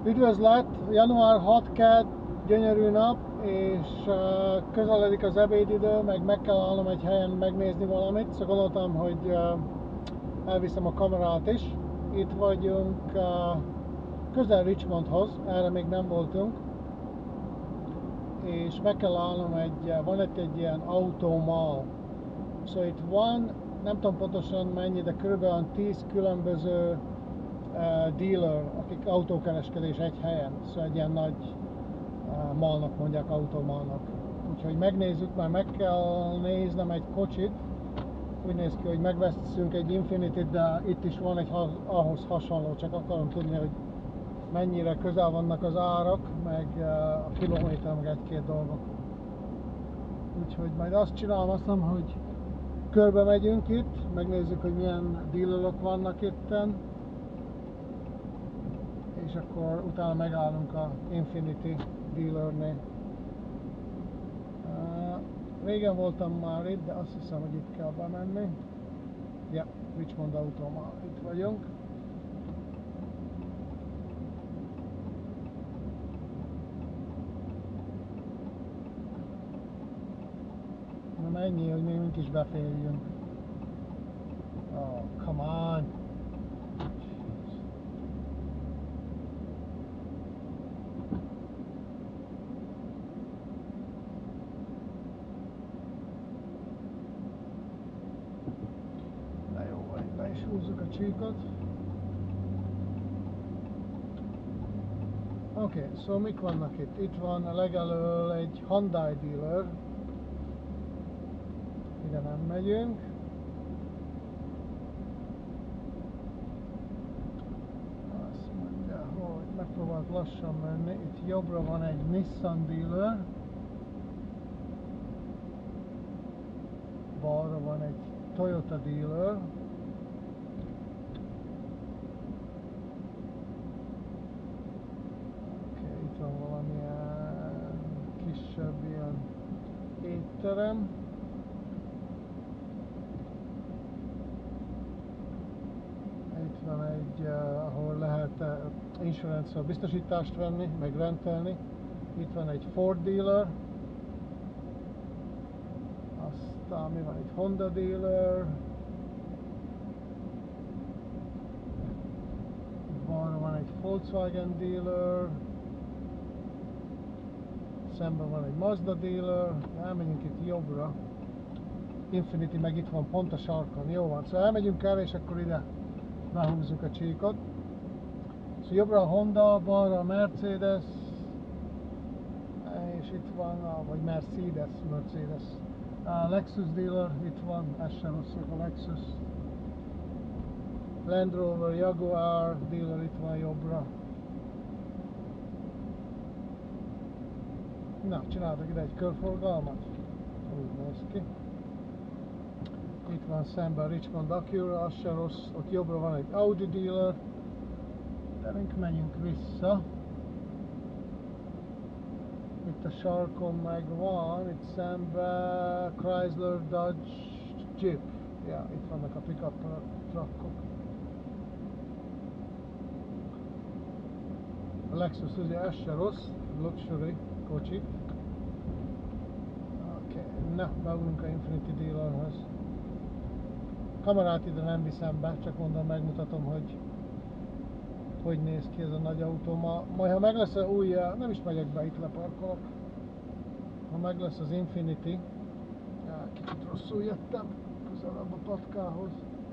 Üdvözlet! Január 6-ked, gyönyörű nap, és közeledik az ebédidő, meg kell állnom egy helyen megnézni valamit, szóval gondoltam, hogy elviszem a kamerát is. Itt vagyunk közel Richmondhoz, erre még nem voltunk, és meg kell állnom van itt egy ilyen automall. Szóval itt van, nem tudom pontosan mennyi, de kb. 10 különböző dealer, akik autókereskedés egy helyen, szóval egy ilyen nagy mallnak mondják, automallnak. Úgyhogy megnézzük, mert meg kell néznem egy kocsit. Úgy néz ki, hogy megveszünk egy Infinity-t, de itt is van egy ahhoz hasonló, csak akarom tudni, hogy mennyire közel vannak az árak, meg a kilométer, meg egy-két dolgok. Úgyhogy majd azt csinálom, azt mondom, hogy körbe megyünk itt, megnézzük, hogy milyen dealerok vannak itten, és akkor utána megállunk a Infinity dealernél. Régen voltam már itt, de azt hiszem, hogy itt kell bemenni. Ja, Richmond Automall, itt vagyunk. Na mennyi, hogy még is beférjünk. Oh, come on! Le is húzzuk a csíkot. Oké, szóval mik vannak itt? Itt van legelől egy Hyundai dealer. Ide nem megyünk. Azt mondja, hogy megpróbálok lassan menni. Itt jobbra van egy Nissan dealer. Balra van egy Toyota dealer. Itt van valamilyen kisebb ilyen étterem. Itt van egy, ahol lehet insurance-val biztosítást venni, meg rentelni. Itt van egy Ford dealer. Aztán mi van itt? Honda dealer. Balra van egy Volkswagen dealer. Szemben van egy Mazda dealer. Elmegyünk itt jobbra. Infinity meg itt van pont a sarkon. Jó van, szóval elmegyünk el, és akkor ide behúzzuk a csíkot. Szóval jobbra a Honda, balra a Mercedes, és itt van, vagy Mercedes. A Lexus dealer, itt van, ez sem rossz, a Lexus. Land Rover, Jaguar dealer itt van jobbra. Na, csináltak ide egy körforgalmat. Úgy néz ki. Itt van szemben Richmond Acura, az se rossz. Ott jobbra van egy Audi dealer. De menjünk vissza. Itt a sarkon meg van, itt szemben Chrysler, Dodge, Jeep. Ja, itt vannak a pick-up truckok. A Lexus ugye ez se rossz, luxury kocsi. Oké, na, beugunk a Infinity dealerhez. Kamerát ide nem viszem be, csak mondom, megmutatom, hogy néz ki ez a nagy autó. Majd ha meg lesz új, nem is megyek be, itt leparkolok. Ha meg lesz az Infinity, kicsit rosszul jöttem, közelebb a patkához.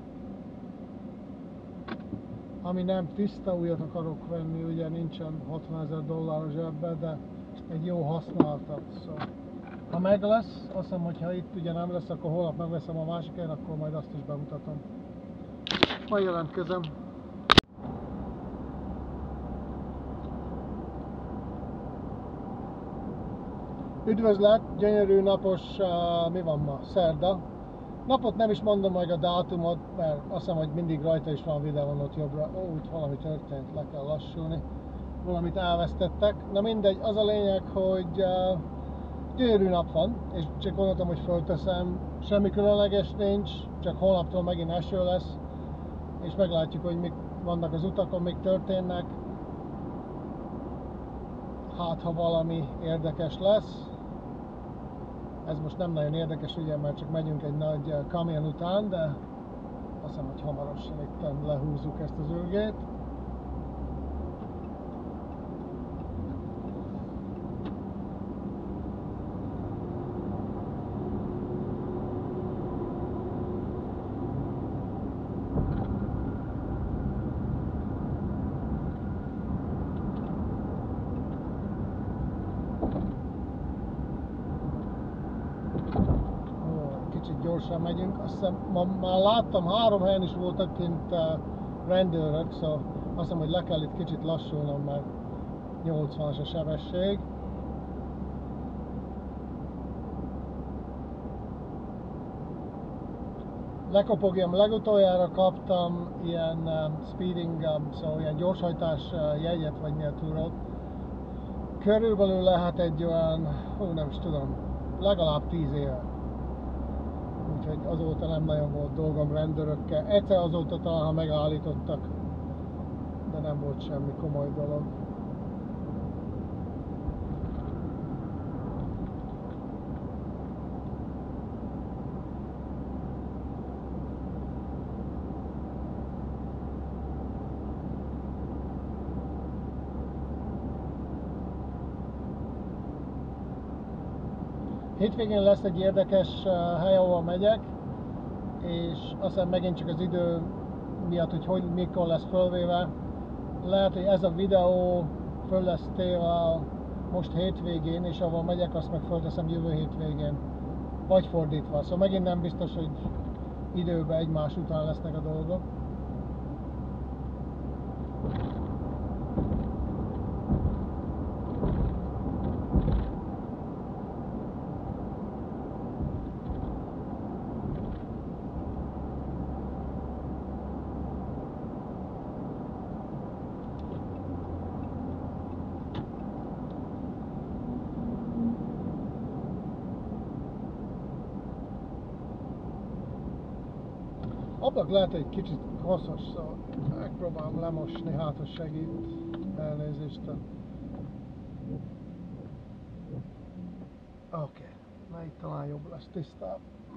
Ami nem tiszta, újat akarok venni, ugye nincsen $60,000 zsebbe, de egy jó használtat. Szóval, ha meg lesz, azt hiszem, hogy ha itt ugye nem lesz, akkor holnap megveszem a másik helyen, akkor majd azt is bemutatom. Majd jelentkezem. Üdvözlet, gyönyörű napos, mi van ma? Szerda. Napot nem is mondom meg a dátumot, mert azt hiszem, hogy mindig rajta is van videón ott jobbra. Ó, itt valami történt, le kell lassulni. Valamit elvesztettek. Na mindegy, az a lényeg, hogy gyönyörű nap van, és csak gondoltam, hogy fölteszem. Semmi különleges nincs, csak holnaptól megint eső lesz, és meglátjuk, hogy mik vannak az utakon, mik történnek. hát ha valami érdekes lesz. Ez most nem nagyon érdekes, ugye, mert csak megyünk egy nagy kamion után, de azt hiszem, hogy hamarosan itt lehúzzuk ezt az ülgét. Kicsit gyorsan megyünk, azt hiszem, már láttam, 3 helyen is voltak kint rendőrök, szóval azt hiszem, hogy le kell itt kicsit lassulnom, mert 80-as a sebesség. Lekopogjam, legutoljára kaptam ilyen speeding, szóval ilyen gyorshajtás jegyet, vagy mi a túrót. Körülbelül lehet egy olyan, nem is tudom, legalább 10 éve. Úgyhogy azóta nem nagyon volt dolgom rendőrökkel. Egyszer azóta talán, ha megállítottak, de nem volt semmi komoly dolog. Hétvégén lesz egy érdekes hely, ahol megyek, és azt hiszem megint csak az idő miatt, hogy mikor lesz fölvéve. Lehet, hogy ez a videó föl lesz téve most hétvégén, és ahol megyek, azt meg fölteszem jövő hétvégén, vagy fordítva. Szóval megint nem biztos, hogy időben egymás után lesznek a dolgok. Ablak lehet, hogy kicsit koszos, szóval megpróbálom lemosni, hát ha segít. Elnézést. Oké, na itt talán jobb lesz, tisztább.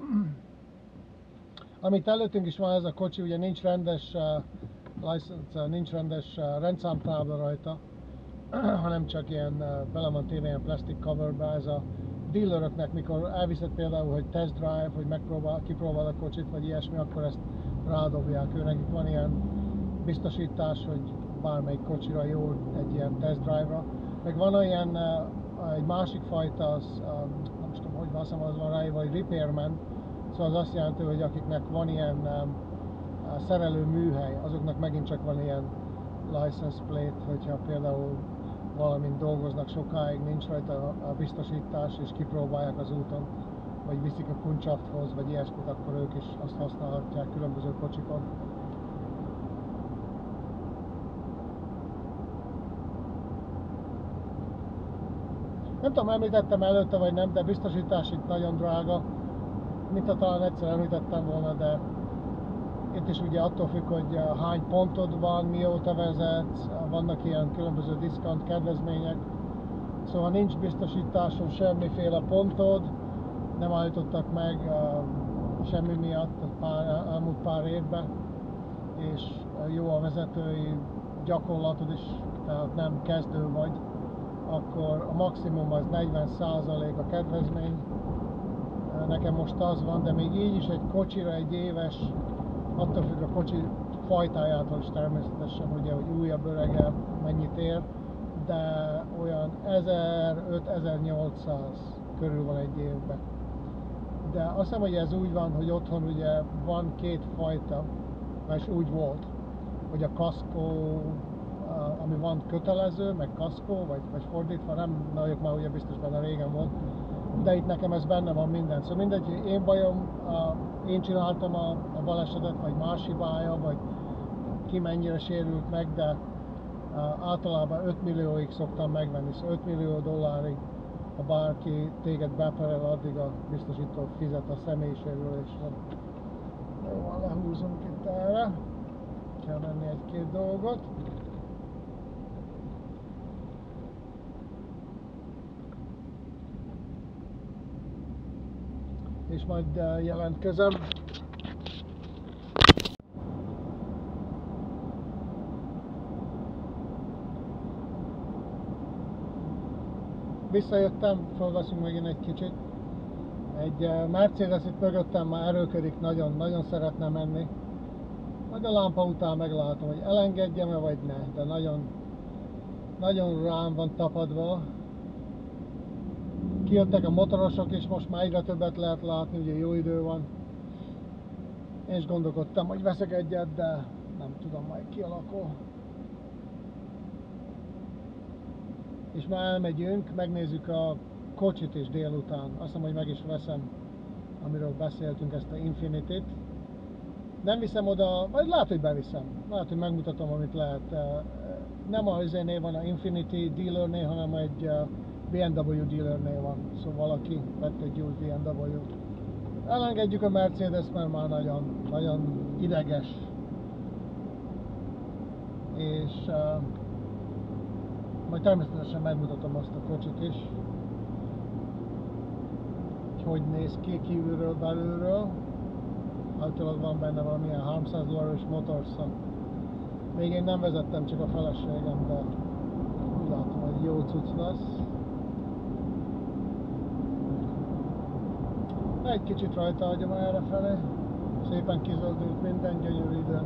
Amit előttünk is van ez a kocsi, ugye nincs rendes license, nincs rendes rendszámtábla rajta, hanem csak ilyen bele van téve ilyen plastic coverbe. Ez a dealeröknek, mikor elviszed például, hogy test drive, hogy kipróbál a kocsit, vagy ilyesmi, akkor ezt rádobják. Őnek van ilyen biztosítás, hogy bármelyik kocsira jó egy ilyen test drive-ra. Meg van olyan egy másik fajta, az, nem tudom, hogy van, az van ráírva, hogy repairman, szóval az azt jelenti, hogy akiknek van ilyen szerelő műhely, azoknak megint csak van ilyen license plate, hogyha például valamint dolgoznak sokáig, nincs rajta a biztosítás, és kipróbálják az úton, vagy viszik a kuncsafhoz, vagy ilyesmit, akkor ők is azt használhatják különböző kocsikon. Nem tudom, említettem előtte vagy nem, de biztosítás itt nagyon drága. Mintha talán egyszer említettem volna, de itt is ugye attól függ, hogy hány pontod van, mióta vezetsz, vannak ilyen különböző diszkont kedvezmények. Szóval nincs biztosításon semmiféle pontod, nem állítottak meg semmi miatt elmúlt pár évben, és jó a vezetői gyakorlatod is, tehát nem kezdő vagy, akkor a maximum az 40% a kedvezmény. Nekem most az van, de még így is egy kocsira egy éves, attól függ a kocsi fajtájától is természetesen, ugye, hogy újabb, öregebb, mennyit ér, de olyan 1500-1800 körül van egy évben. De azt hiszem, hogy ez úgy van, hogy otthon ugye van két fajta, és úgy volt, hogy a kaszkó, ami van kötelező, meg kaszkó, vagy fordítva, nem vagyok már ugye biztos benne, régen volt, de itt nekem ez benne van minden. Szóval mindegy, hogy én bajom, én csináltam a balesetet, vagy más hibája, vagy ki mennyire sérült meg, de általában 5 millióig szoktam megvenni, szóval 5 millió dollárig, ha bárki téged beperel, addig a biztosító fizet a személysérülésre. Jó van, lehúzunk itt erre, kell menni egy-két dolgot. és majd jelentkezem. Visszajöttem, felveszünk megint egy kicsit. Egy Mercedes itt mögöttem már erőködik, nagyon szeretne menni. Majd a lámpa után meglátom, hogy elengedjem-e vagy ne, de nagyon rám van tapadva. Kijöttek a motorosok és most már egyre többet lehet látni, ugye jó idő van. Én is gondolkodtam, hogy veszek egyet, de nem tudom, majd kialakul. És már elmegyünk, megnézzük a kocsit is délután. Azt hiszem, hogy meg is veszem, amiről beszéltünk, ezt a Infinity-t. Nem viszem oda, vagy lehet, hogy beviszem. Lehet, hogy megmutatom, amit lehet. Nem a izénél van, a Infinity dealernél, hanem egy BMW dealernél van. Szóval valaki vett egy új BMW-t. Elengedjük a Mercedes, mert már nagyon ideges. És majd természetesen megmutatom azt a kocsit is, hogy néz ki kívülről, belülről. Általában van benne valamilyen $300 motorszak. Még én nem vezettem, csak a feleségem, de úgy látom, hogy jó cucc lesz. Egy kicsit rajta hagyom errefelé. Szépen kizöldült minden, gyönyörű idő.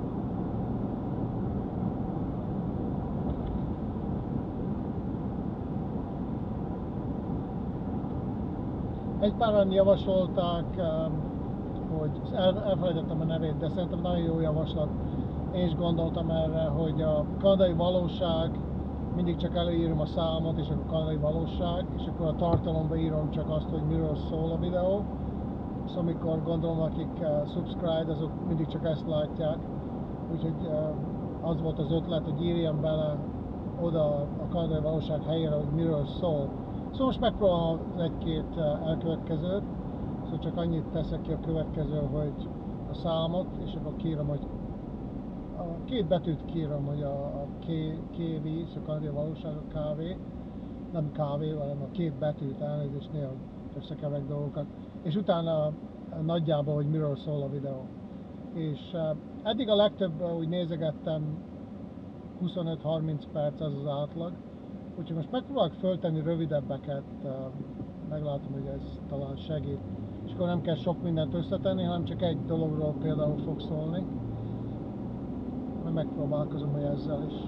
Egy páran javasolták, hogy elfelejtettem a nevét, de szerintem nagyon jó javaslat. Én is gondoltam erre, hogy a kanadai valóság, mindig csak előírom a számot és a kanadai valóság, és akkor a tartalomba írom csak azt, hogy miről szól a videó. Szóval amikor gondolom, akik subscribe, azok mindig csak ezt látják. Úgyhogy az volt az ötlet, hogy írjam bele oda a kanadai valóság helyére, hogy miről szól. Szóval most megpróbálom egy-két elkövetkezőt, szóval csak annyit teszek ki a következő, hogy a számot, és akkor kiírom, hogy a két betűt kiírom, hogy a KV, szóval a kanadai valóság a KV, nem kávé, hanem a két betűt, elnézést, néha összekeverek dolgokat, és utána nagyjából, hogy miről szól a videó. És eddig a legtöbb, úgy nézegettem, 25-30 perc az az átlag, úgyhogy most megpróbálok föltenni rövidebbeket, meglátom, hogy ez talán segít. És akkor nem kell sok mindent összetenni, hanem csak egy dologról például fog szólni. Majd megpróbálkozom, hogy ezzel is.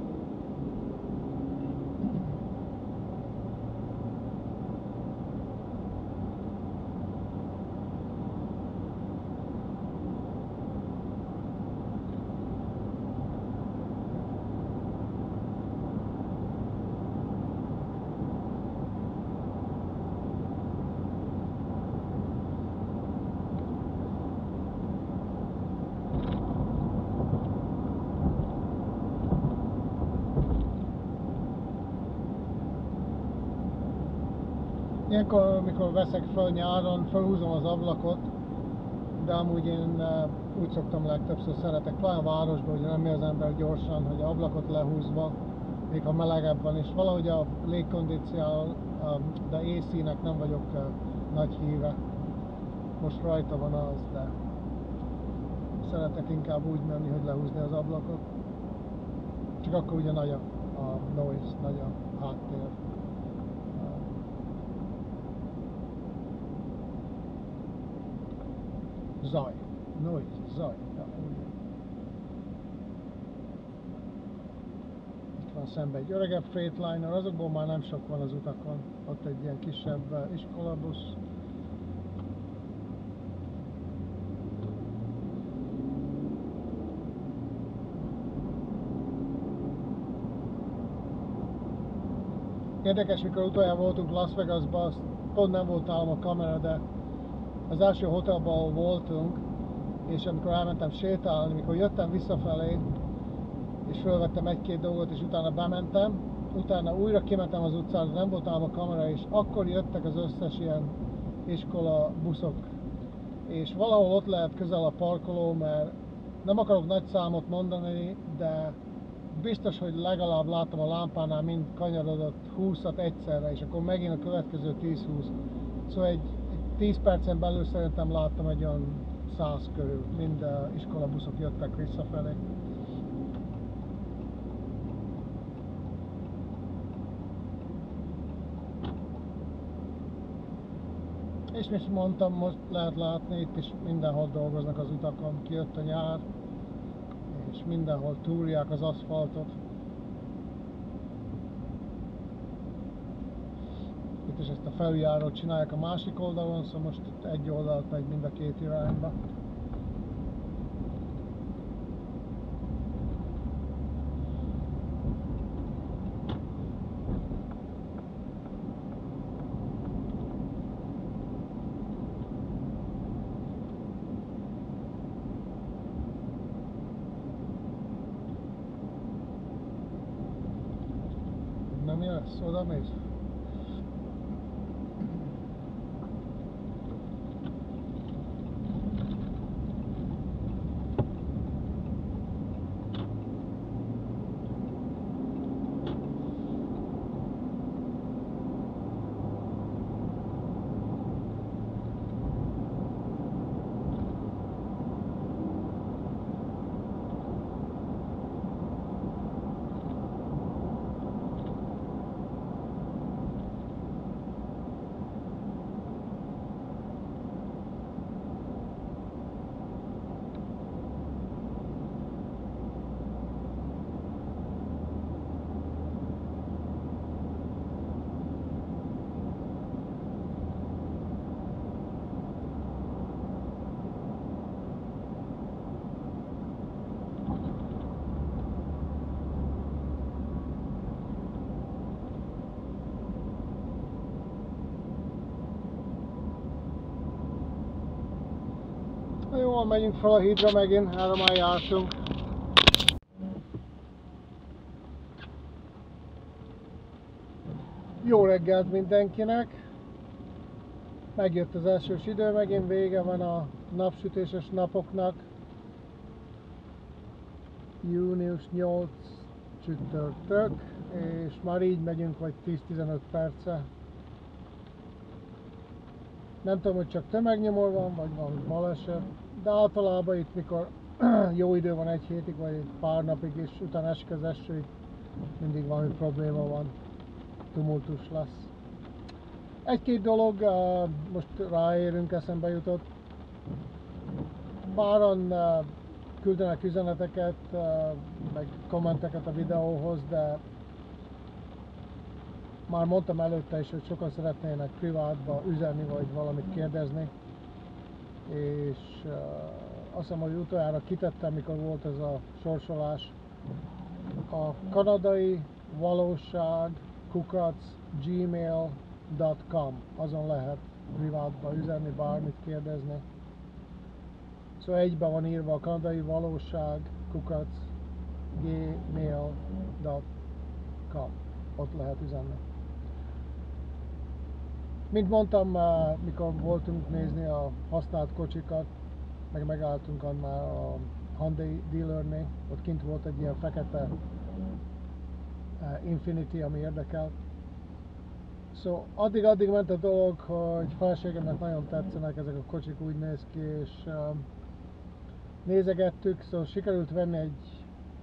Ilyenkor, mikor veszek föl nyáron, felhúzom az ablakot, de amúgy én úgy szoktam legtöbbször szeretek, pláne a városban, hogy nem mi az ember gyorsan, hogy ablakot lehúzva, még ha melegebb van, és valahogy a légkondicionál, de AC-nek nem vagyok nagy híve. Most rajta van az, de szeretek inkább úgy menni, hogy lehúzni az ablakot. Csak akkor ugye nagy a noise, nagy a háttér. Zaj, noise, zaj. Ja, itt van szemben egy öregebb Freightliner, azokból már nem sok van az utakon. Ott egy ilyen kisebb iskolabusz. Érdekes, mikor utoljára voltunk Las Vegasban, pont nem volt nálam a kamera, de az első hotelban, ahol voltunk, és amikor elmentem sétálni, mikor jöttem visszafelé, és fölvettem egy-két dolgot, és utána bementem, utána újra kimentem az utcára, nem volt nálam a kamera, és akkor jöttek az összes ilyen iskola buszok. És valahol ott lehet közel a parkoló, mert nem akarok nagy számot mondani, de biztos, hogy legalább láttam a lámpánál mind kanyarodott 20-at egyszerre, és akkor megint a következő 10-20. Szóval egy 10 percen belül szerintem láttam egy olyan 100 körül, mind iskolabuszok jöttek visszafelé. És mint mondtam, most lehet látni, itt is mindenhol dolgoznak az utakon, kijött a nyár, és mindenhol túrják az aszfaltot. Itt is ezt a felüljárót csinálják a másik oldalon, szóval most itt egy oldalt megy mind a két irányba. Nem jössz? Oda mész? Jól megyünk fel a hídra megint, erre már jártunk. Jó reggelt mindenkinek! Megjött az elsős idő, megint vége van a napsütéses napoknak. Június 8 csütörtök, és már így megyünk vagy 10-15 perce. Nem tudom, hogy csak tömegnyomor van, vagy valami baleset, de általában itt, mikor jó idő van egy hétig, vagy egy pár napig, és utána esik az eső, mindig valami probléma van, tumultus lesz. Egy-két dolog most ráérünk, eszembe jutott. Páran küldenek üzeneteket, meg kommenteket a videóhoz, de már mondtam előtte is, hogy sokan szeretnének privátba üzenni, vagy valamit kérdezni. És azt hiszem, hogy utoljára kitettem, mikor volt ez a sorsolás. A kanadai valóság @gmail.com, azon lehet privátba üzenni, bármit kérdezni. Szóval egyben van írva a kanadai valóság @gmail.com, ott lehet üzenni. Mint mondtam, mikor voltunk nézni a használt kocsikat, meg megálltunk annál a Hyundai dealernél, ott kint volt egy ilyen fekete Infiniti, ami érdekel. Szóval addig ment a dolog, hogy feleségemnek nagyon tetszenek ezek a kocsik, úgy néz ki, és nézegettük, szóval sikerült venni egy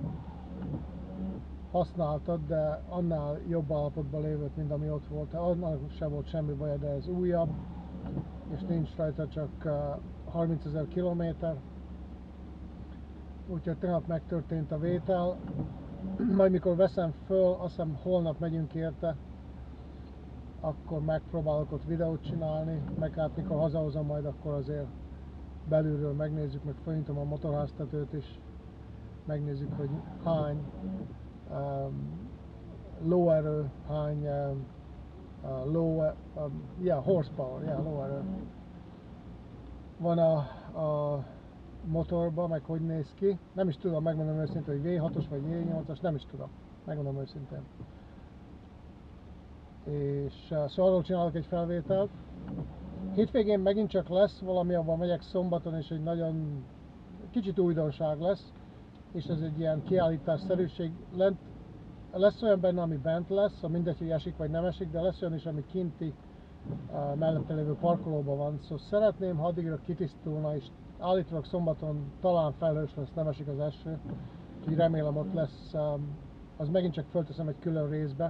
használtat, de annál jobb állapotban lévőt, mint ami ott volt. Annak sem volt semmi baj, de ez újabb, és nincs rajta csak 30 000 kilométer. Úgyhogy tegnap megtörtént a vétel. Majd mikor veszem föl, azt hiszem holnap megyünk érte, akkor megpróbálok ott videót csinálni, meg hát mikor hazahozom majd, akkor azért belülről megnézzük, meg fölnyitom a motorháztetőt is, megnézzük, hogy hány lóerő, hány horsepower, lóerő van a motorban, meg hogy néz ki. Nem is tudom, megmondom őszintén, hogy V6-os vagy V8-as, nem is tudom, megmondom őszintén. És szóval arról csinálok egy felvételt. Hétvégén megint csak lesz valami, abban megyek szombaton, és egy nagyon kicsit újdonság lesz, és ez egy ilyen kiállításszerűség. Lesz olyan benne, ami bent lesz, mindegy, hogy esik vagy nem esik, de lesz olyan is, ami kinti mellette lévő parkolóban van, szóval szeretném, ha addigra kitisztulna, és állítólag szombaton talán felhős lesz, nem esik az eső, úgyhogy remélem ott lesz, az megint csak fölteszem egy külön részbe,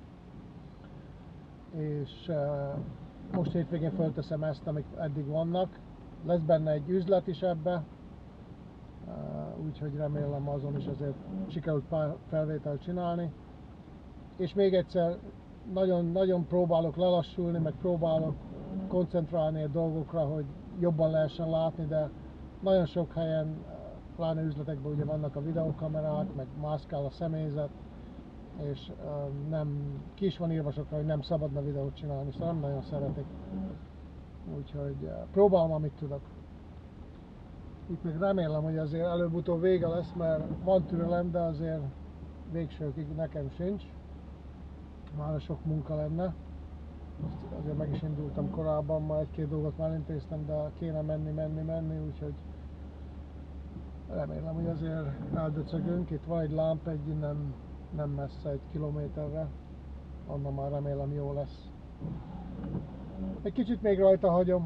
és most hétvégén fölteszem ezt, amik eddig vannak, lesz benne egy üzlet is ebbe, úgyhogy remélem azon is azért sikerült pár felvételt csinálni, és még egyszer nagyon próbálok lelassulni, meg próbálok koncentrálni a dolgokra, hogy jobban lehessen látni, de nagyon sok helyen, pláne üzletekben ugye vannak a videókamerák, meg mászkál a személyzet, és ki is van írva sokra, hogy nem szabadna videót csinálni, szóval nem nagyon szeretik. Úgyhogy próbálom, amit tudok. Itt meg remélem, hogy azért előbb-utóbb vége lesz, mert van türelem, de azért végsőkig nekem sincs. Már sok munka lenne. Azért meg is indultam korábban, ma egy-két dolgot már intéztem, de kéne menni, úgyhogy remélem, hogy azért eldöcögünk. Itt van egy lámpa, innen nem messze, 1 kilométerre. Onnan már remélem jó lesz. Egy kicsit még rajta hagyom.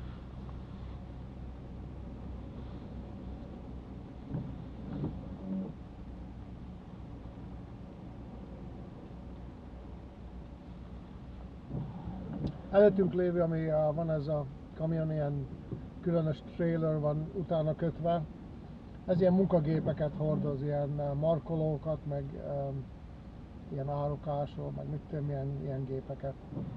Előttünk lévő, ami van ez a kamion, ilyen különös trailer van utána kötve. Ez ilyen munkagépeket hordoz, ilyen markolókat, meg ilyen árukásról, meg mit tudom, ilyen gépeket.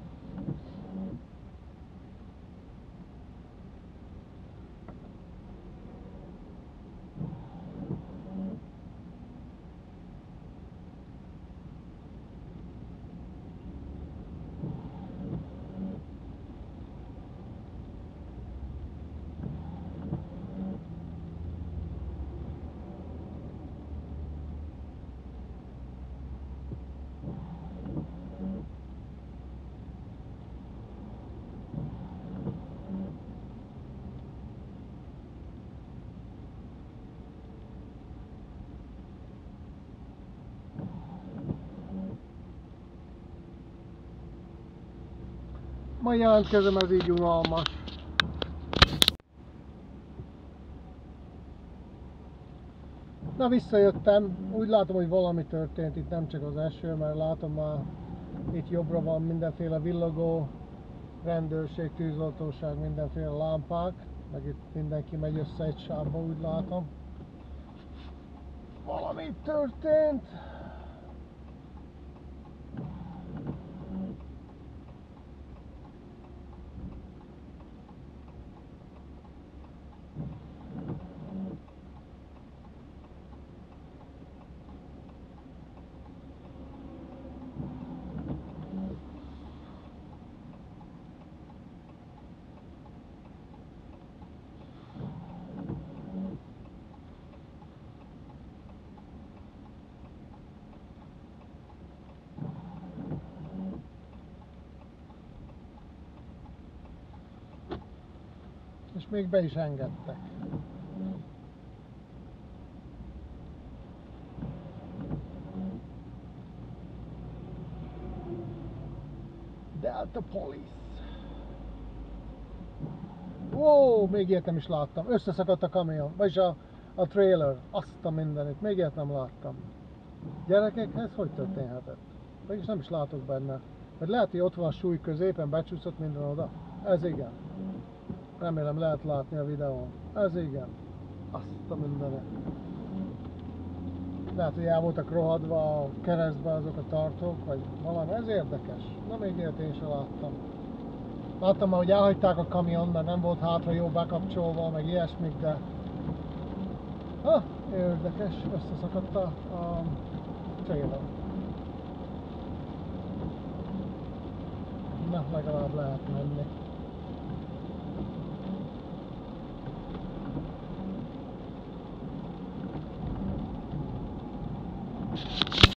Ma jelentkezem, ez így unalmas. Na, visszajöttem, úgy látom, hogy valami történt, itt nem csak az eső, mert látom már itt jobbra van mindenféle villogó, rendőrség, tűzoltóság, mindenféle lámpák, meg itt mindenki megy össze egy sávba, úgy látom. Valami történt. És még be is engedtek. Delta Police. Wow, még ilyet nem is láttam. Összeszakadt a kamion, vagyis a trailer. Azt a mindenit, még ilyet nem láttam. Gyerekekhez hogy történhetett? Mégis nem is látok benne. Mert lehet, hogy ott van a súly középen, becsúszott minden oda. Ez igen. Remélem lehet látni a videón. Ez igen. Azt a mindenit. Lehet, hogy el voltak rohadva a keresztbe azok a tartók, vagy valami. Ez érdekes. Na, még ilyet én sem láttam. Láttam már, hogy elhagyták a kamion, mert nem volt hátra jó bekapcsolva, meg ilyesmik, de... Érdekes, összeszakadt a trailer. Na, legalább lehet menni.